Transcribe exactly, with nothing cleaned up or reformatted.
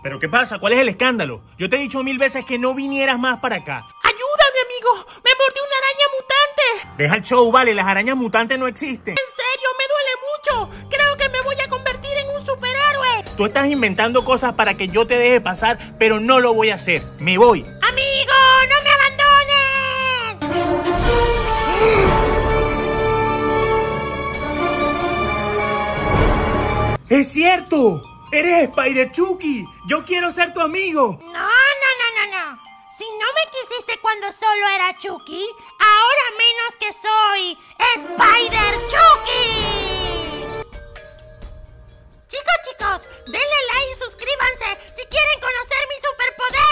¿Pero qué pasa? ¿Cuál es el escándalo? Yo te he dicho mil veces que no vinieras más para acá. ¡Ayúdame, amigo! ¡Me mordió una araña mutante! Deja el show, vale, las arañas mutantes no existen. ¡En serio! ¡Me duele mucho! Creo que me voy a convertir en un superhéroe. Tú estás inventando cosas para que yo te deje pasar, pero no lo voy a hacer. Me voy. ¡Amigo! ¡No me abandones! ¡Es cierto! ¡Eres Spider-Chucky! ¡Yo quiero ser tu amigo! No, no, no, no, no. Si no me quisiste cuando solo era Chucky, ahora menos que soy Spider-Chucky. Chicos, chicos, denle like y suscríbanse si quieren conocer mi superpoder.